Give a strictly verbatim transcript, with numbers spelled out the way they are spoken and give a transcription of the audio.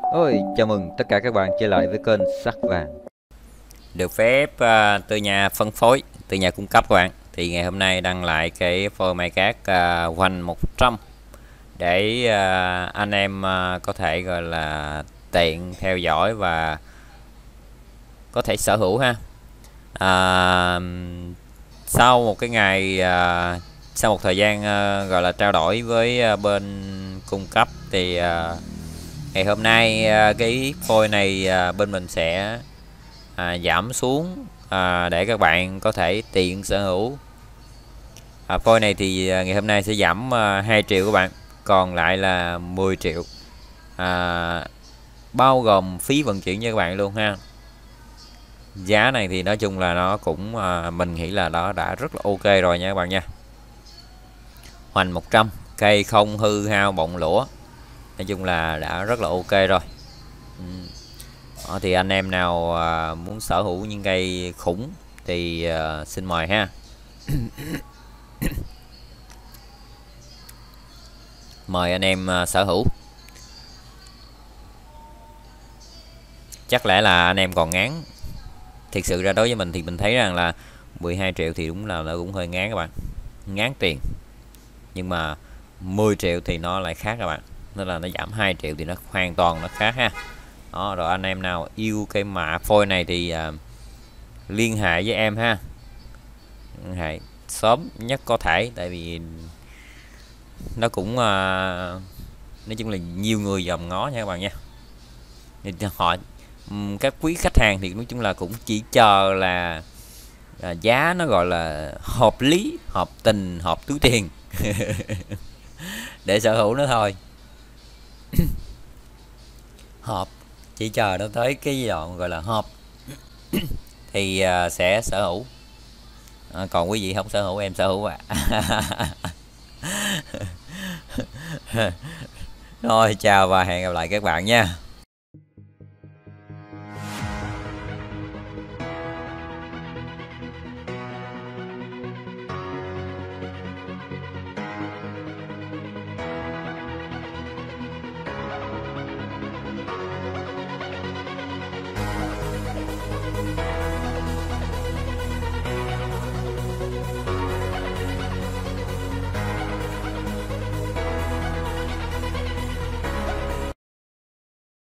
Ôi, chào mừng tất cả các bạn trở lại với kênh Sắc Vàng. Được phép uh, từ nhà phân phối, từ nhà cung cấp các bạn. Thì ngày hôm nay đăng lại cái phôi mai cát uh, Hoành một trăm để uh, anh em uh, có thể gọi là tiện theo dõi và có thể sở hữu ha. À, sau một cái ngày uh, sau một thời gian uh, gọi là trao đổi với uh, bên cung cấp thì uh, ngày hôm nay uh, cái phôi này uh, bên mình sẽ à, giảm xuống à, để các bạn có thể tiện sở hữu. À, phôi này thì à, ngày hôm nay sẽ giảm à, hai triệu các bạn, còn lại là mười triệu, à, bao gồm phí vận chuyển cho các bạn luôn ha. Giá này thì nói chung là nó cũng à, mình nghĩ là đó đã rất là ok rồi nha các bạn nha. Hoành một trăm, cây không hư hao bọng lũa, nói chung là đã rất là ok rồi. Ừ. Đó, thì anh em nào à, muốn sở hữu những cây khủng thì à, xin mời ha. Mời anh em à, sở hữu. Chắc lẽ là anh em còn ngán. Thực sự ra đối với mình thì mình thấy rằng là mười hai triệu thì đúng là nó cũng hơi ngán các bạn, ngán tiền. Nhưng mà mười triệu thì nó lại khác các bạn, nên là nó giảm hai triệu thì nó hoàn toàn nó khác ha. Đó, rồi anh em nào yêu cái mã phôi này thì à, liên hệ với em ha, liên hệ sớm nhất có thể, tại vì nó cũng à, nói chung là nhiều người dòm ngó nha các bạn nha. Thì họ các quý khách hàng thì nói chung là cũng chỉ chờ là, là giá nó gọi là hợp lý, hợp tình, hợp túi tiền để sở hữu nó thôi. Hợp, chỉ chờ nó tới cái giai đoạn gọi là hợp thì uh, sẽ sở hữu. À, còn quý vị không sở hữu em sở hữu à. Rồi chào và hẹn gặp lại các bạn nha.